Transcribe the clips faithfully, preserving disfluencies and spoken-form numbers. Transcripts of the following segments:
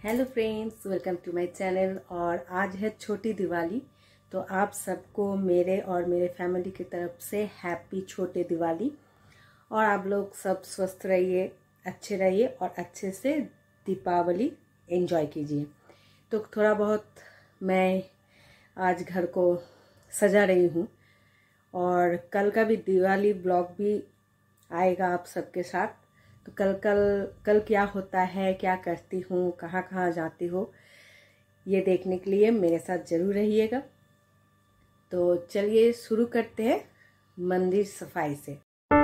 Hello friends, welcome to my channel. और आज है छोटी दिवाली, तो आप सबको मेरे और मेरे फैमिली की तरफ से हैप्पी छोटे दिवाली। और आप लोग सब स्वस्थ रहिए, अच्छे रहिए और अच्छे से दीपावली एंजॉय कीजिए। तो थोड़ा बहुत मैं आज घर को सजा रही हूँ और कल का भी दिवाली ब्लॉग भी आएगा आप सबके साथ। तो कल कल कल क्या होता है, क्या करती हूँ, कहाँ कहाँ जाती हूँ, ये देखने के लिए मेरे साथ ज़रूर रहिएगा। तो चलिए शुरू करते हैं मंदिर सफाई से।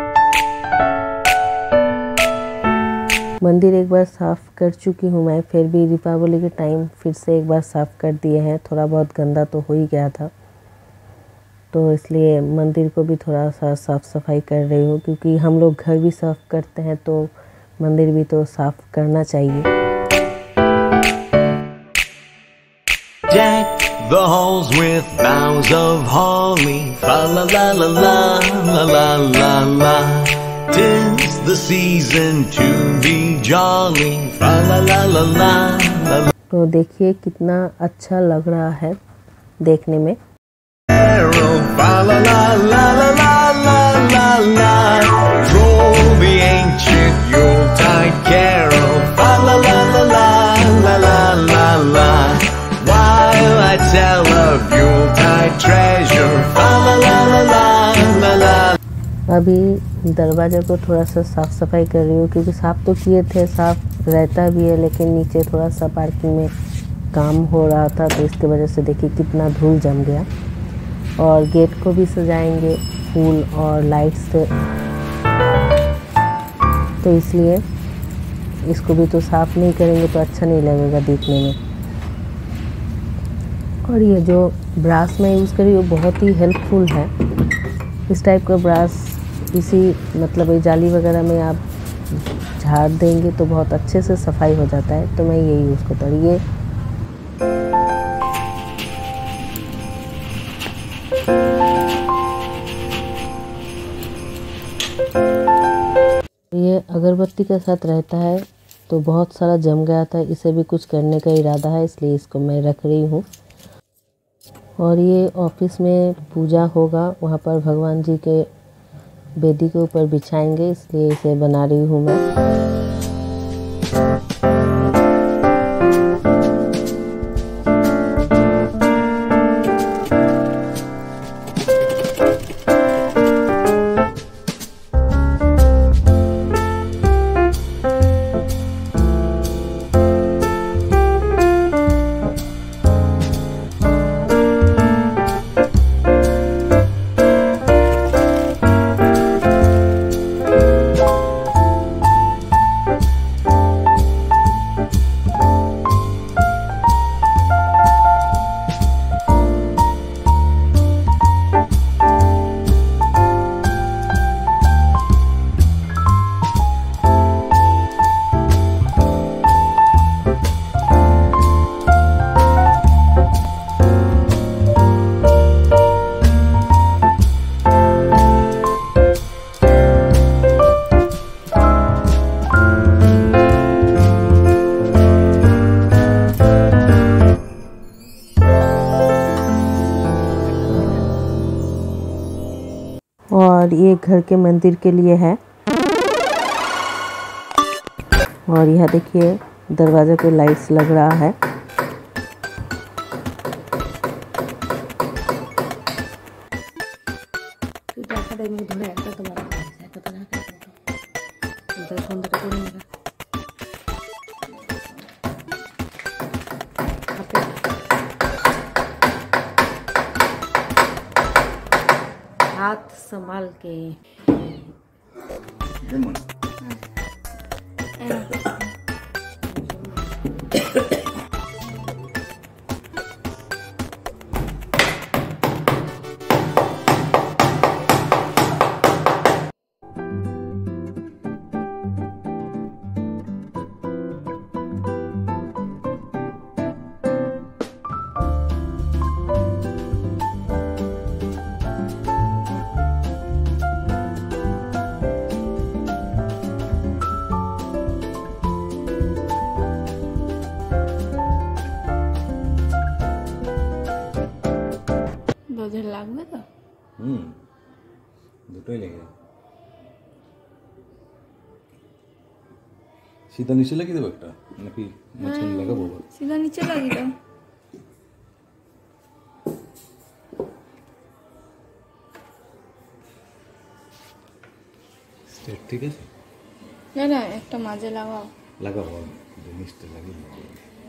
मंदिर एक बार साफ़ कर चुकी हूँ मैं, फिर भी दीपावली के टाइम फिर से एक बार साफ़ कर दिए हैं। थोड़ा बहुत गंदा तो हो ही गया था, तो इसलिए मंदिर को भी थोड़ा सा साफ़ सफाई कर रही हूँ, क्योंकि हम लोग घर भी साफ़ करते हैं तो मंदिर भी तो साफ़ करना चाहिए। Deck the halls with boughs of holly, fa la la la la la la la la. 'Tis the season to be jolly, fa la la la la la. तो देखिए कितना अच्छा लग रहा है देखने में। Fa la la la la la la la la. Roll the ancient Yuletide carol, fa la la la la la la la la. While I tell of Yuletide treasure, fa la la la la la la. अभी दरवाज़े को थोड़ा सा साफ़ सफाई कर रही हूँ, क्योंकि साफ़ तो किए थे, साफ़ रहता भी है, लेकिन नीचे थोड़ा सा पार्किंग में काम हो रहा था, तो इसकी वजह से देखिए कितना धूल जम गया। और गेट को भी सजाएंगे फूल और लाइट से, तो इसलिए इसको भी तो साफ़ नहीं करेंगे तो अच्छा नहीं लगेगा देखने में। और ये जो ब्रास मैं यूज़ करी वो बहुत ही हेल्पफुल है। इस टाइप का ब्रास इसी मतलब ये जाली वगैरह में आप झाड़ देंगे तो बहुत अच्छे से सफाई हो जाता है, तो मैं ये यूज़ करता हूँ। ये ये अगरबत्ती के साथ रहता है, तो बहुत सारा जम गया था, इसे भी कुछ करने का इरादा है, इसलिए इसको मैं रख रही हूँ। और ये ऑफिस में पूजा होगा, वहाँ पर भगवान जी के बेदी के ऊपर बिछाएंगे, इसलिए इसे बना रही हूँ मैं। और ये घर के मंदिर के लिए है। और यह देखिए दरवाजे पे लाइट्स लग रहा है। हाथ संभाल के। লাগবে তো? হুম, দুটোই লেগে। सीधा नीचे लगी देबो একটা নাকি মাঝখানে লাগাবো? सीधा नीचे लगी দাও। স্টেট ঠিক আছে? না না, একটা মাঝে লাগাও। লাগাবো, জিনিসটা লাগিয়ে দেবো।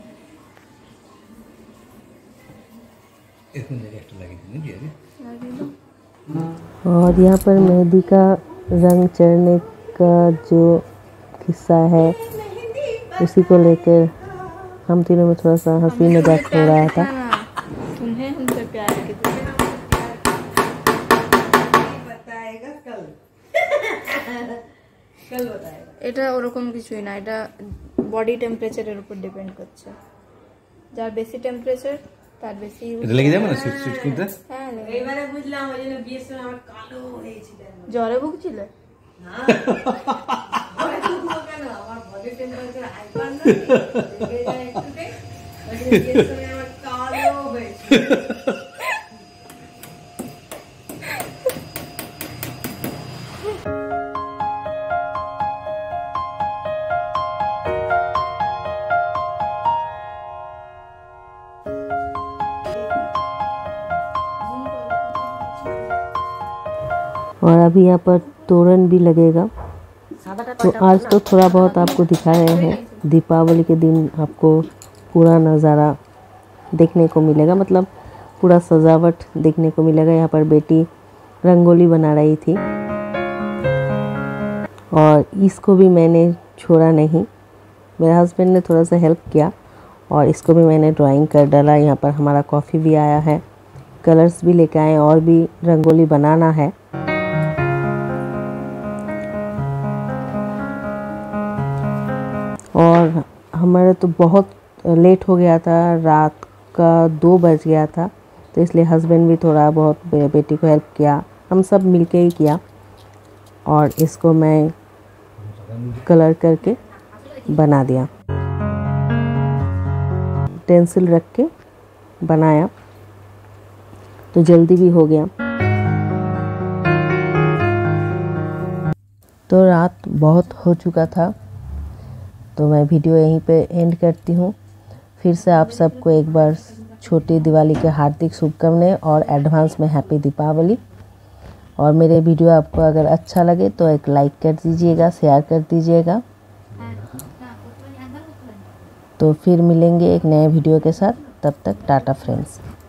এখন জায়গায় একটা লাগিয়ে দিন নাকি আগে? লাগিয়ে দাও। और यहाँ पर मेहंदी का रंग चढ़ने का जो किस्सा है उसी को लेकर हम तीनों में थोड़ा सा हंसी मजाक हो रहा था। तुम्हें हमसे प्यार कितना बताएगा कल कल बताएगा। এটা ওরকম কিছুই না, এটা বডি টেম্পারেচারের উপর ডিপেন্ড করছে। যার বেশি টেম্পারেচার তার বেশি এটা লেগে যাবে না সিট সিট কিনতে? হ্যাঁ, এইবারে বুঝলাম ওই জন্য বিয়ের সময় আমার কালো হয়েছিল। জ্বরে ভুগছিল না জ্বরে ভুগবো কেন, আমার বডি টেম্পারেচার হাইপার না, লেগে যায় একটুতে, ওই জন্য বিয়ের সময় আমার কালো হয়েছিল। और अभी यहाँ पर तोरण भी लगेगा। तो आज तो थोड़ा बहुत आपको दिखाए हैं, दीपावली के दिन आपको पूरा नज़ारा देखने को मिलेगा, मतलब पूरा सजावट देखने को मिलेगा। यहाँ पर बेटी रंगोली बना रही थी और इसको भी मैंने छोड़ा नहीं, मेरे हस्बैंड ने थोड़ा सा हेल्प किया और इसको भी मैंने ड्राइंग कर डाला। यहाँ पर हमारा कॉफ़ी भी आया है, कलर्स भी लेके आए और भी रंगोली बनाना है। और हमारा तो बहुत लेट हो गया था, रात का दो बज गया था, तो इसलिए हस्बैंड भी थोड़ा बहुत बेटी को हेल्प किया, हम सब मिलके ही किया। और इसको मैं कलर करके बना दिया, पेंसिल रख के बनाया तो जल्दी भी हो गया। तो रात बहुत हो चुका था, तो मैं वीडियो यहीं पे एंड करती हूँ। फिर से आप सबको एक बार छोटी दिवाली के हार्दिक शुभकामनाएं और एडवांस में हैप्पी दीपावली। और मेरे वीडियो आपको अगर अच्छा लगे तो एक लाइक कर दीजिएगा, शेयर कर दीजिएगा। तो फिर मिलेंगे एक नए वीडियो के साथ, तब तक टाटा फ्रेंड्स।